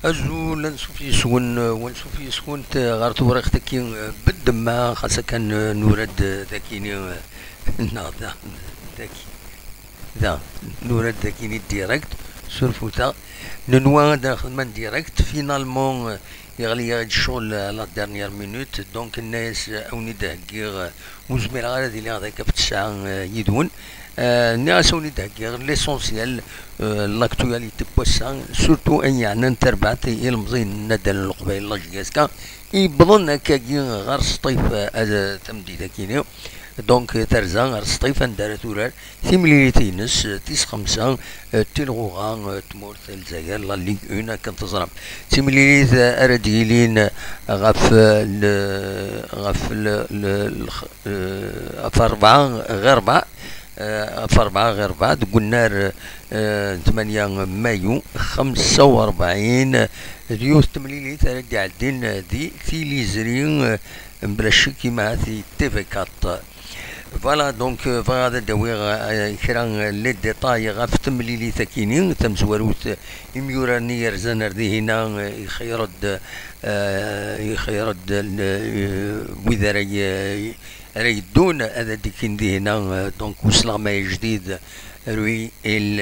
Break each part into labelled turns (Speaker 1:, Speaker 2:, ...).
Speaker 1: أزول نشوف يسون ونشوف يسون غير توريخ تكين بالدم خاصة كان نورد ذاكيني ناضا ذاكي ذا نورد ذاكيني ديريكت سورفوتا ننوا داخل من ديريكت فينالمون يغلي الشغل لا ديرنيير مينوت دونك الناس اوني دهكيغ وزمير غير ديالي هذاك في التسعة يدون الناس اوني دهكيغ ليسونسيال لاكتواليتي بوسان سورتو ان يعني نتربعت المزين ندل القبائل لاجياسكا يبظن هكاكي غير سطيف تمديدا كينيو دونك ترزا غير سطيف ندار تورار ثيمليتينس تيس خمسة تيلغوغا تمورت الجزائر لا ليغ اون كنتظرم ثيمليت ارديلين غف غف أربعة غير ربع في 4 غير بعد قلنا 8 مايو 45 ريوث تمليلي تردي عدين دي تيليزرين بلا شك مع في تيفيكات فوالا دونك فهذا داوي كرا لي ديتاي غاف تمليلي تاكينين تمزوروت يميوراني يرزان ردي هنا يخيرد وذا راي دون هذا ديكين دي هنا دونك وصل ما جديد روي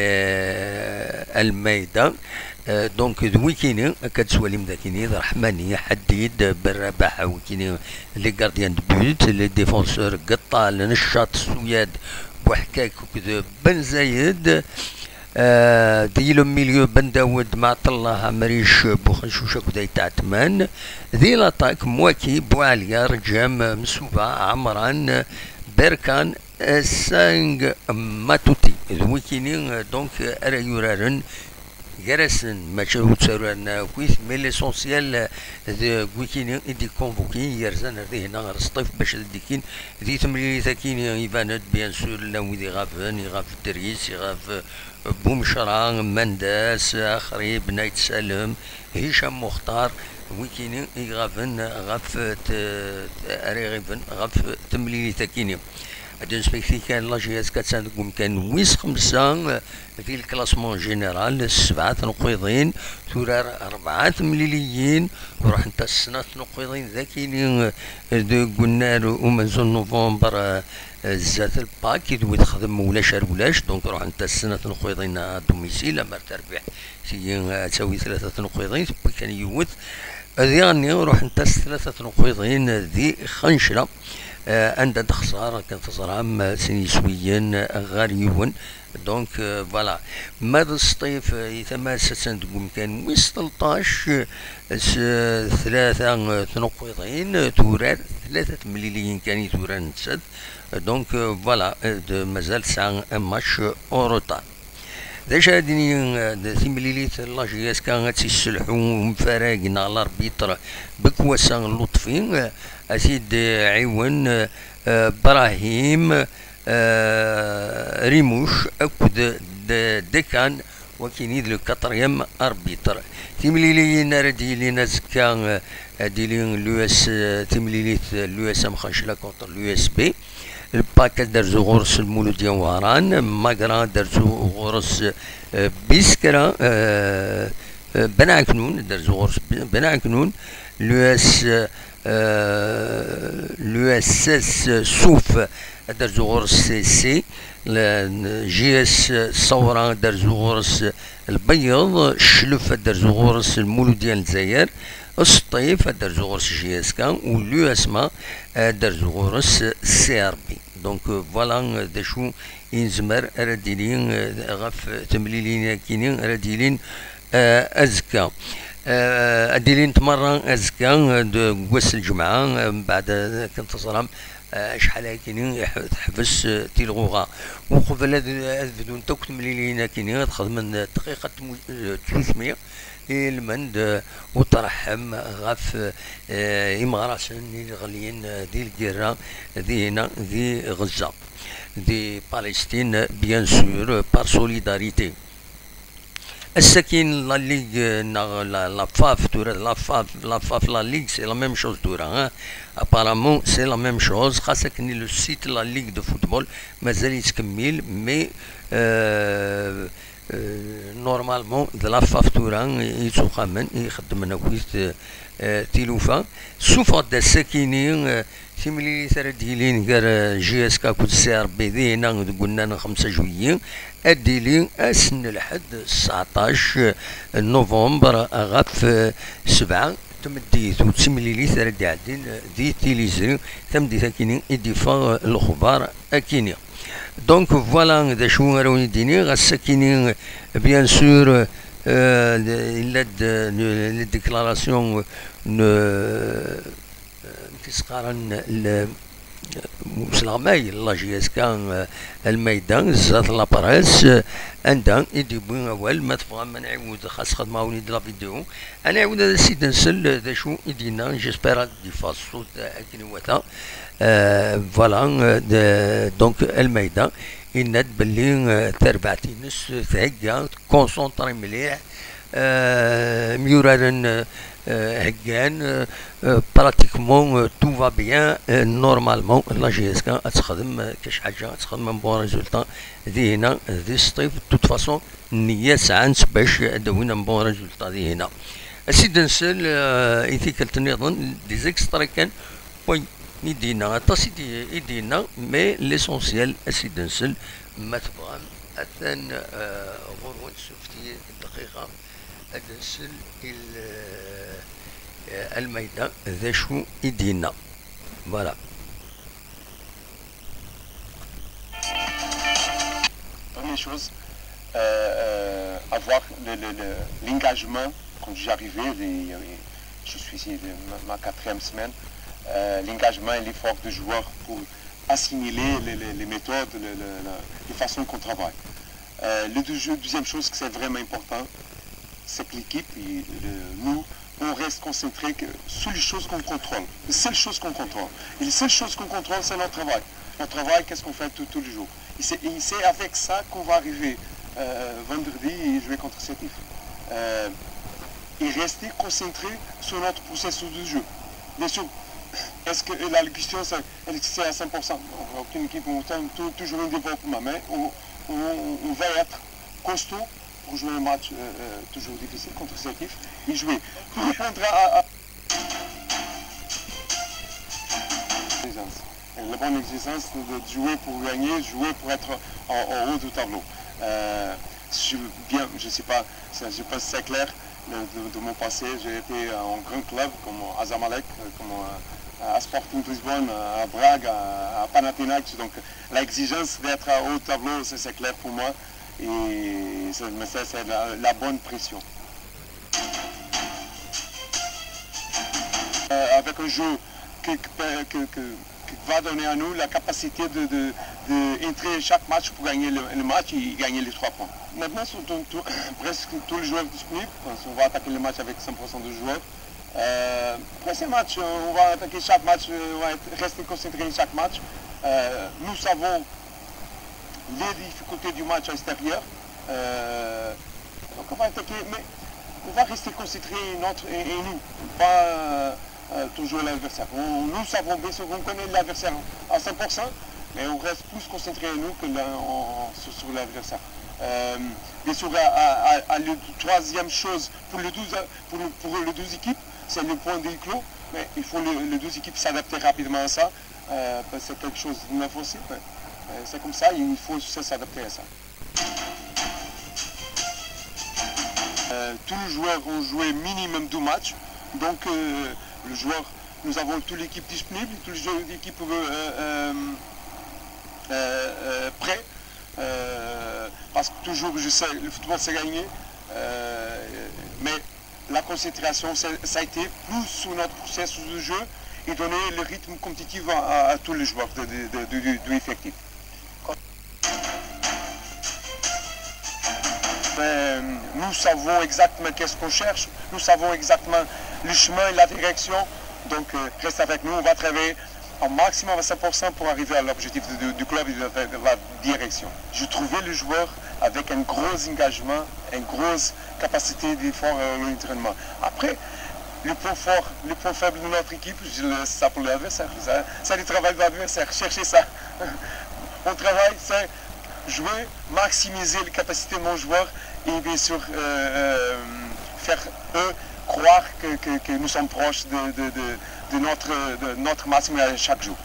Speaker 1: الميدان دونك دويكيني كتسوالي مذاكيني رحماني حديد بالرباحة وكيني لي غارديان دو بوت لي ديفونسور قطع لنشاط السوياد بوحكاك وكذا بن زايد ديلو ميليو بن داود مع الله مريش بوخنشوشة كدا يتعتمان ذي لاطاك مواكي بوعليا رجام مسوبة عمران بركان سانغ ماتوتي ذويكيني دونك أريورارن جرسن ماشي هو تسارنا كويس مي ليسونسيال كويكين دي كونفوكي يرزان ردي هنا رصطيف باش ديكين دي تملي ثاكين يباند بيان سور ناوي دي غافن يغاف الدريس يغاف بومشران منداس خريب نايت سالم هشام مختار ويكين يغافن غاف اريغيفن غاف تملي ثاكين هاد نسبيكتي كان لاجياس كتساندكم كان ويس خمسة في الكلاسمون جينيرال 7 نقيضين تورار 4 مليليين وراح نتا السنة نقيضين ذاكيين قلنا ومنزل نوفمبر زات الباك يدوي تخدم ولاش ولاش دونك روح نتا السنة نقيضين دوميسيل اما تربح تساوي 3 نقيضين كان يوث ذياني روح نتا 3 نقيضين ذي خنشرة عند خسارة كانت عام سنيسويا غاريون دونك فوالا ماذا الصيف يتماسس عندكم كان ويس 13 3 نقيضين تورار 3 مليليين كان تورار نتسد دونك فوالا مازال ساعة ماتش اوروطان داش هادي ثيمليليت لاجياس كانت تيسلحو مفراقنا على الاربيتر بكواسان لطفي اسيد عيون ابراهيم ريموش اكد ديكان وكينيد لو كاتريام اربيتر تيمليلي رديلي نزكا ديلين لو اس تيمليليت لو اس مخنشلا كونتر لو اس بي الباكا درزو غرس المولوديان وهران ماكرا درزو غرس بيسكرا بنعكنون درزو غرس بنعكنون لو اس لو اس اس سوف درزو غرس سي سي جي اس صورا درزو غرس البيض شلف درزو غرس المولوديان الجزائر الصطيف درزو غرس جي اس كان ولو اسما درزو غرس سي ار بي دونك فوالا داشو ينزمر رديلين غف تمليلين كينين رديلين ازكا اديلين تمرن ازكا قوس الجمعه بعد كنت صرام شحال كاينين تحبس تيلغوغا وقبل بدون توك تمليلين كاينين تخدم دقيقه 300 المند وترحم غف إمغراسن الغليين دي الجيران دي هنا دي غزة دي بالستين بيان سور بار سوليداريتي السكين لا ليغ لا فاف تورا لا فاف لا ليغ سي لا ميم شوز تورا ابارامون سي لا ميم شوز خاصة كني لو سيت لا ليغ دو فوتبول مازال يتكمل مي نورمالمون د لا فاكتورا يتوخمن يخدم لنا كويس تيلوفا سوفا دا ساكينين سيملي ثرا ديلين كار جي اس كا كود سي ار بي دي هنا قلنا 5 جويي اديلين اسن لحد 19 نوفمبر غاف 7 تمديت وتسملي لي ثرا قاعدين دي تيليزري تمدي ثاكينين اديفا الاخبار اكيني دونك فوالا دا شو راوني ديني غاساكينين بيان سور إلا لي ديكلاراسيون تسقارن مسلغماي لا جي اس كان الميدان زات لابراس عندها يديبون اول ما تبغى ما نعاود خاص خدمه وليد لا فيديو انا عاود هذا السيد نسل ذا شو يدينا جيسبيغ دي فاس الصوت اكن وتا فوالا دونك الميدان يناد باللي تربعتي نص ثقة كونسونطري مليح ميوران هكان براتيكمون تو فا بيان نورمالمون لا جي اس كا تخدم كاش حاجه تخدم بون ريزولتا دي هنا دي الصيف توت فاسون النية ساعات باش دوينا بون ريزولتا دي هنا السيد نسال ايثيكال تنظن دي زيكسترا كان وي يدينا تصيدي يدينا مي ليسونسيال السيد نسال ما تبغى اثن غرون شفتي دقيقه النسل الميدان ذا شو يدينا فوالا.
Speaker 2: Première chose, avoir l'engagement quand j'arrivais, je suis ici ma 4e semaine, l'engagement et l'effort des joueurs pour assimiler les méthodes, les façons qu'on travaille. Deuxième chose que c'est vraiment important, c'est que l'équipe, nous, on reste concentré sur les choses qu'on contrôle. Les seules choses qu'on contrôle. Et les seules choses qu'on contrôle, c'est notre travail. Notre travail, qu'est-ce qu'on fait tous les jours. Et c'est avec ça qu'on va arriver vendredi et jouer contre Sétif. Et rester concentré sur notre processus de jeu. Bien sûr, est-ce que la question, c'est à 100%. Aucune équipe, on tente toujours un développement, mais on va être costaud pour jouer un match toujours difficile contre Sétif et jouer. Pour répondre à la bonne exigence de jouer pour gagner, jouer pour être en haut du tableau. Je ne sais pas, je pense que c'est clair de mon passé. J'ai été en grand club comme à Zamalek, comme à Sporting Lisbonne, à Braga, à Panathinaikos. Donc l'exigence d'être au haut du tableau, c'est clair pour moi. Et c'est la bonne pression. Avec un jeu qui va donner à nous la capacité d'entrer chaque match pour gagner le match et gagner les 3 points. Maintenant, presque tous les joueurs disponibles, on va attaquer le match avec 100% de joueurs. Prochain match, on va attaquer chaque match, on va rester concentré en chaque match. Nous savons les difficultés du match extérieur. Donc on va attaquer, mais on va rester concentré en nous, pas toujours l'adversaire. Nous savons bien sûr qu'on connaît l'adversaire à 100%, mais on reste plus concentré en nous que sur l'adversaire. Bien sûr, la troisième chose pour les 12 équipes, c'est le point de clos, mais il faut les 12 équipes s'adapter rapidement à ça. C'est quelque chose de neuf aussi. C'est comme ça, il faut s'adapter à ça. Tous les joueurs ont joué minimum 2 matchs, donc nous avons toute l'équipe disponible, tous les joueurs d'équipe prêts, parce que toujours je sais, le football c'est gagné, mais la concentration ça a été plus sur notre processus de jeu et donner le rythme compétitif à tous les joueurs du effectif. Nous savons exactement qu'est-ce qu'on cherche, nous savons exactement le chemin et la direction, donc reste avec nous, on va travailler au maximum à 100% pour arriver à l'objectif du club et de la direction. Je trouvais le joueur avec un gros engagement, une grosse capacité d'effort à l'entraînement. Après, le point fort, le point faible de notre équipe, je laisse ça pour l'adversaire. C'est le travail de l'adversaire, chercher ça. On travaille, c'est jouer, maximiser les capacités de mon joueur et bien sûr faire eux croire que nous sommes proches de notre maximum chaque jour.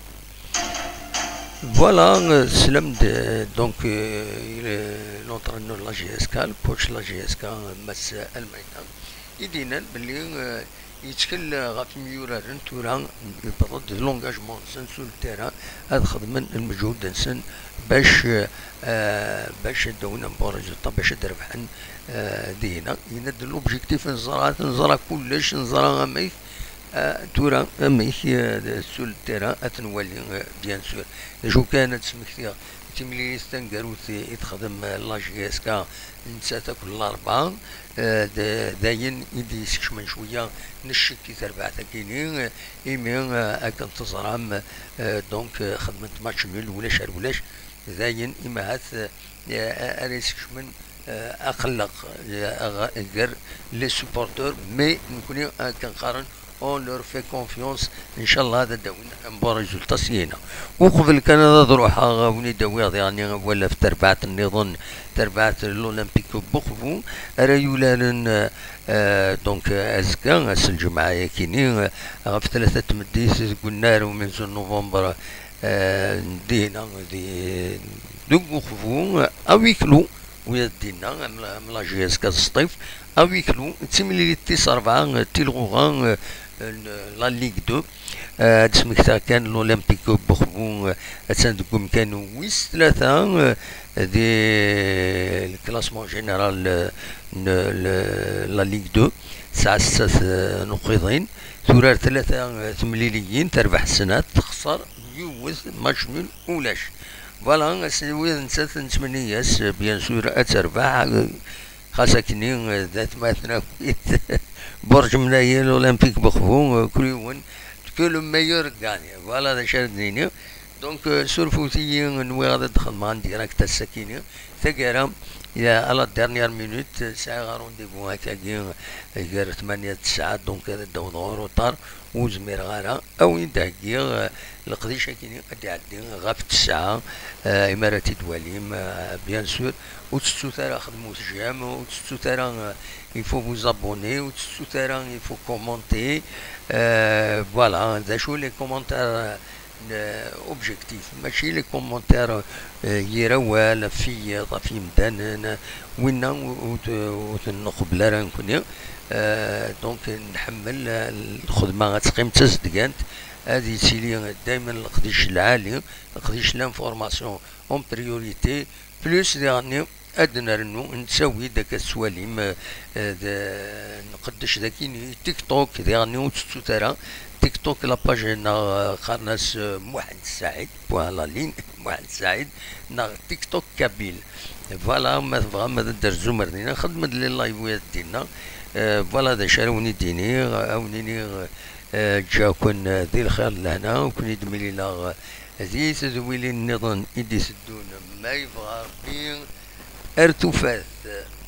Speaker 1: Voilà, سلم donc l'entraîneur de la GSK, le coach de la GSK مساء الميدان يدينا باللي يتكل غاف ميورارن تورا يبرد لونجاجمون سن سو التيران هذا خدمن المجهود نسن باش دونا مبارجة باش دربحن دينا يند لوبجيكتيف نزرع كلش نزرع ميك تورا ميك سو التيران اتنولي بيان سور جو كانت سمكتيا تملي ستنقروت يتخدم لا جي اس كا نساتا كل الاربعه داين يدي يسكشمن شويه نشكي تربعتا كينين ايمين اكن تزرام دونك خدمت ماتش نول ولاش داين اما هات اريسكشمن اقلق غير لي سوبورتور مي نكوني كنقارن on leur fait confiance ان شاء الله هذا داوين مباراه ريزولتا سينا وقبل كان هذا روحها وني داوي يعني ولا في تربعه النظام تربعه الاولمبيك بوخفو ريولان دونك ازكا الجمعه كيني في 3 مديس قلنا من نوفمبر دينا دي بوخفو اويكلو ويدينا ملا جي اس كا الصيف اويكلو تسمي تي 4 تيلغوغان لا ليغ 2 تسمكتا كان الاولمبيك بوخبو تسندكم كانوا ويس 3 دي الكلاسمون جينيرال لا ليغ 2 6 نقيضين ثورار 3 تمليليين تربح السنات تخسر يوز ماتش نول ولاش فوالا سوي نسات نتمنياس بيان سور اتربح خاصكني ذات مثلا برج ملايين الاولمبيك بخفو كل يوم كل ميور غاني فوالا هذا شادني دونك سورفوتي نوي غادي ندخل مع ديراكت السكينه ثقيرا يا على ديرنيير مينوت ساعه رونديفو هكاكي غير 8 ساعات دونك هذا دور روطار وزمير غارة او يدهكي القضيشة كيني قد يعدي غاف الساعة اماراتي دواليم بيان سور وتستو ترى خدمو تجام وتستو ترى يفو فوز ابوني وتستو ترى يفو كومونتي فوالا ذا شو لي كومونتير اوبجيكتيف ماشي لي كومونتير يروال في طفي مدان وينا وتنقبل راه نكوني دونك نحمل الخدمه غتقيم 3 دقائق هذه تيلي دائما القديش العالي القديش لانفورماسيون اون بريوريتي بلوس يعني ادنا رنو نسوي داك السواليم نقدش داكيني تيك توك يعني وتستو ترى تيك توك لاباج نا خرناس محمد السعيد فوالا لين محمد السعيد نا تيك توك كابيل فوالا ما فغا درزو مردينا خدمت لي لايفوات ديالنا فوالا هذا شاروني ديني عاونيني جاكن ذي الخير لهنا وكون يدمي لنا ذي تزويلي النظام يدي سدون ما يبغى ربي ارتفاث